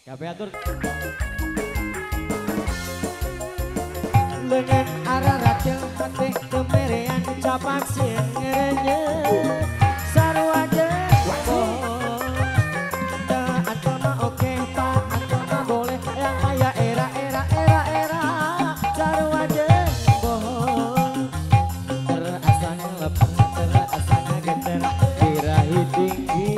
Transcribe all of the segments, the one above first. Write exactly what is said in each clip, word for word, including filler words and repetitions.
Kabeh atur. Lengan arah racil hati kemerean capak sien ngerenya sarwaja oh tak antama oke tak antama boleh yang kaya era era era era sarwaja bohong terasanya lepas terasanya geter birahi tinggi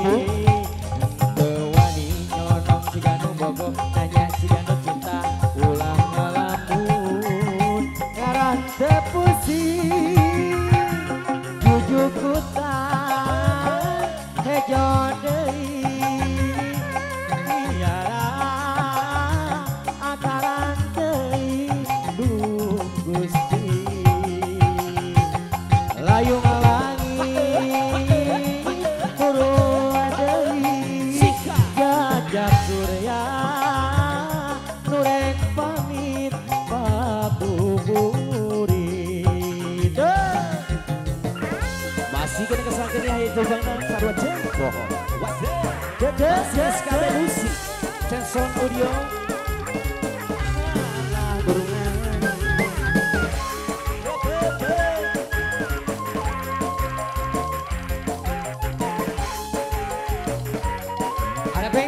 tewani nyonong siganu bogo nanya siganu cinta ulang ngalamun ngaran tepusing jujuk kutan hejo deui biara akaran deui duh Gusti layu ngalangi purua deui jajak surya nurek pamit pabuburit Masih kena kesangkan ya itu bang sarwa cengko. dedes Yes kabeh Lucy. Tenson audio. lah burungan Ada peng.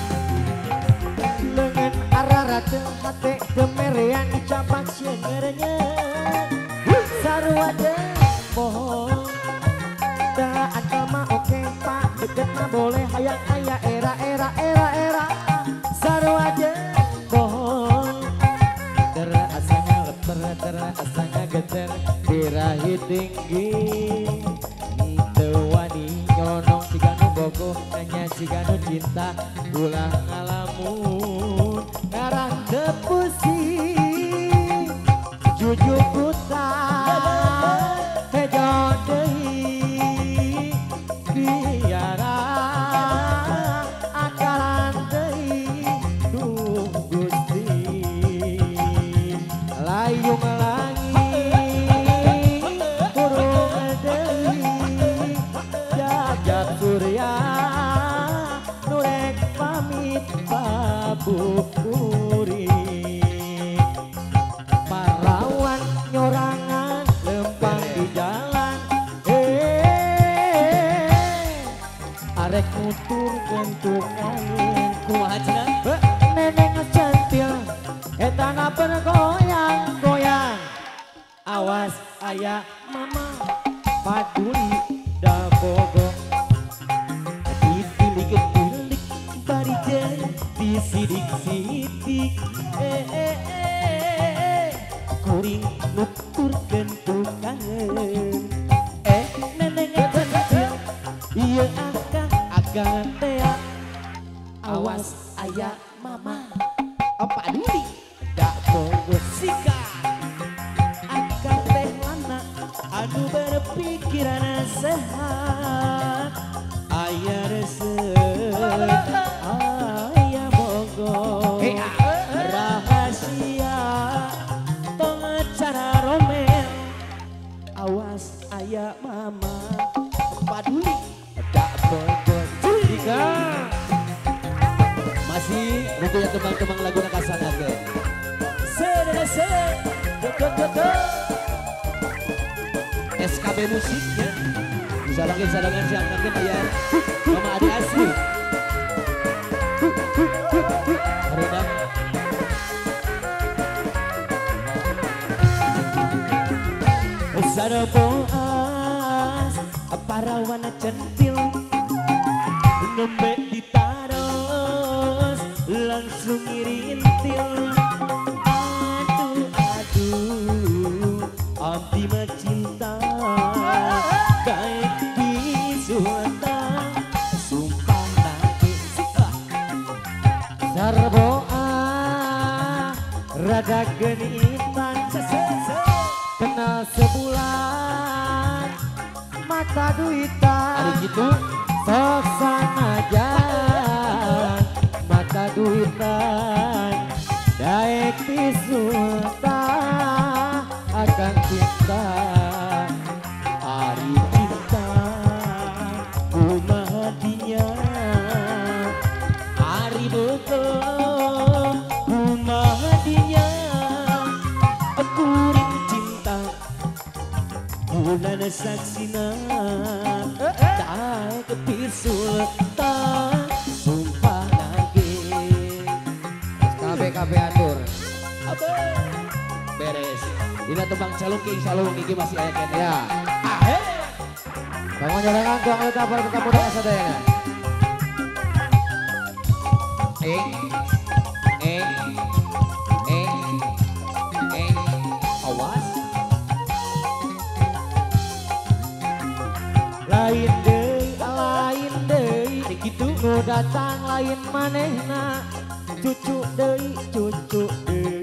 lengan arah rate hate kemerean capak sienernya sarwada bohong tak agama oke pak deket mah boleh hayang aya era era era era sarwada bohong terasanya leper terasanya geter birahi tinggi tewani nyonong siganu bogo nanya siganu cinta ulah ngalamun ngaran tepusing jujuk kutan hejo deui biara akaran deui duh Gusti layung langit burung deui jajak surya nurek pamit pabuburit parawan nyorangan lempang di jalan eh arek nutur bentukan Kumaha cenah? eh, neneng centil etana bergoyang-goyang awas aya mama paduli da bogo ditilik-tilik bari jadi sidik-sidik eh eh eh kuring nuturkeun tukang eh neneng centil ieu akang akang tea awas aya mama apa duli dak bogo sikat akang teh lana anu berpikiran sehat aya resep aya bogo rahasia tong cara romel awas aya mama paduli dak bogo Tiga. Masih butuh ya teman-teman lagu nak kasangakeun. sedese deket deket S K B musiknya. Bisa lagi sadangan siang nanti bayar. Mama Adi asli. Redang. Sarapoas parawana centil nembe ditaros langsung ngirintil aduh aduh abdi mah cinta kayak bisuata sumpah nanti sarboa rada genitan kenal sebulan mata duitan Hari gitu. sok sanajan mata duitan daek pisulta akan cinta hari cinta kumaha dinya hari telo rumah dia kuring cinta bulan saksina tak kepisul tak sumpah lagi K B K B atur. Apa? Beres. Dina tembang calung king salung iki masih aya kene. Ya. Ahe. Bangun jalangan tuang leta para tetap muda sadayana. Eng. Eng. Eng. Eng. Awas. lain deui lain deui Ari kitu. nu datang lain manehna cucu deui cucu deui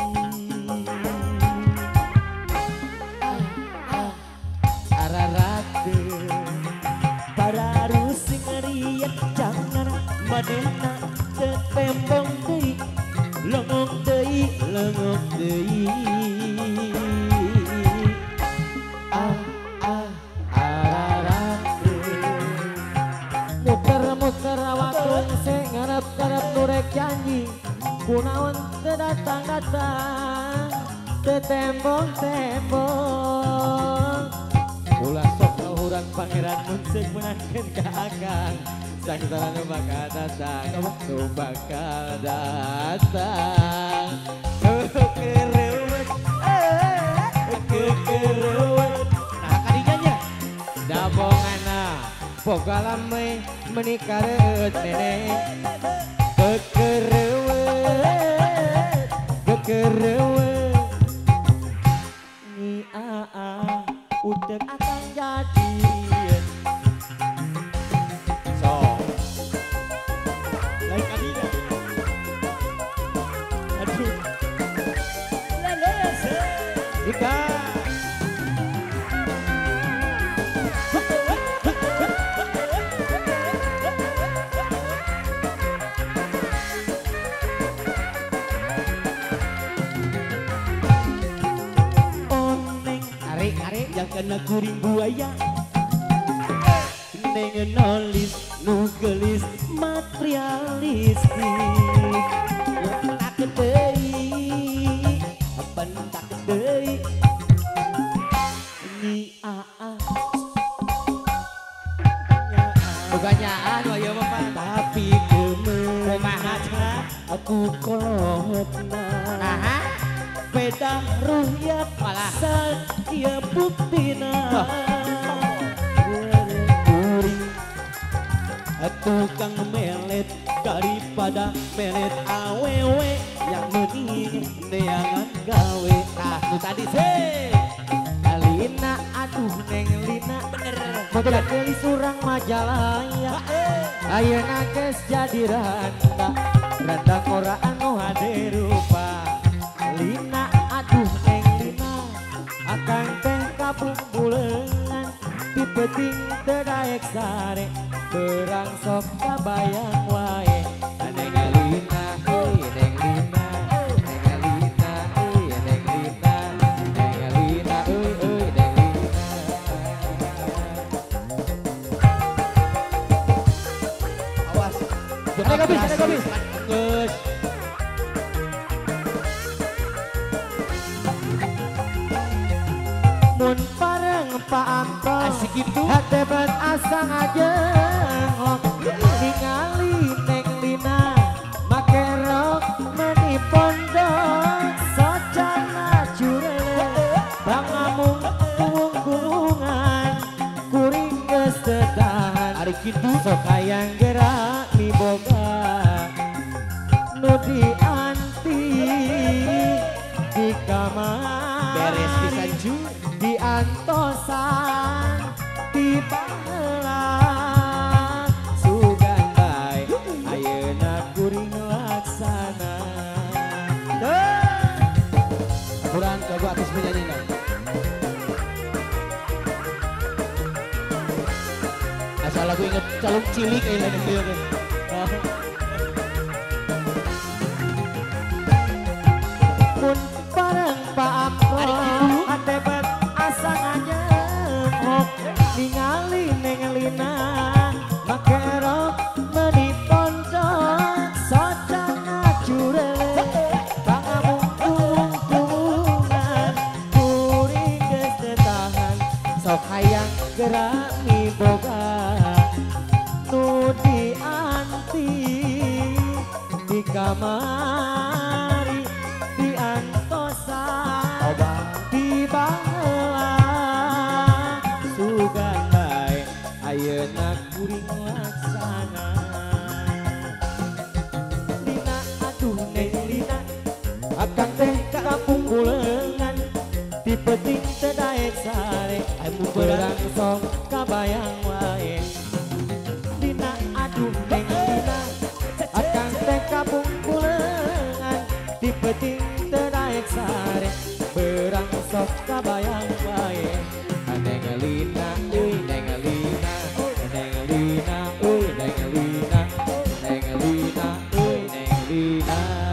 ararate para rusing ngeriak jangan manehna tetembong deui lengok deui lengok deui ah ah ararate muter-muter waktu se ngarep-ngarep nurek janji kunaon teu datang-datang teu tembong-tembong ulah sok kahuran pangeran mun seuk menangkeun ka akang sang sarana bakal datang nu bakal datang kekereuet kekereuet Nah kadinya nya. dabongana boga lame menikareut nenek kekereuet kekereuet ni aa utek akan jadi so lain kadinya aduh leles ikan yang kena kuring buaya neng nolis nugelis materialistik tak deui bentak deui ni aa Bukannya anu ayo Bapak. tapi demen aku kolotna Aha. beda ruhyat Malah. sakia buktina kuring tukang melet daripada melet awewe yang mending neangan gawe Nah, nu tadi sih. Lina aduh neng Lina bener model beli surang majalaya ayeuna geus jadi randa randa kora anu hade rupa Lina aduh neng Lina akang teh kabumbuleungan di peting teu daek sare berang sok kabayang wae neng Lina euy neng Lina neng Lina euy neng Lina neng Lina euy euy neng Lina Awas. Jangan habis, jangan habis. Geus. mun pareng paanto Asik itu. hatebat asa ngajengok ningali neng Lina make rok meni pondok socana jurele bangamung kuung-kuungan kuring geus teu tahan Ari kitu. sok hayang gerak miboga nu dianti di kamar Beres pisan cu. di antosan di baheula sugan bae ayeuna kuring laksana Kurang ke gua atas penyanyinya. Asal lagu inget calung cilik eh lain dia teh. pun bareng paamko hatebat asa ngajengok ningali neng Lina make rok meuni pondok sot kamari diantosan di baheula sugan bae ayeuna kuring laksana Lina aduh neng Lina akan teh kampung bulengan di peting teu daek sare anu berang sok kabayang wae Lina aduh neng Lina akan teh kampung bulengan di peting teu daek sare berang sok kabayang wae neng Lina euy neng Lina neng Lina euy neng Lina neng Lina euy neng Lina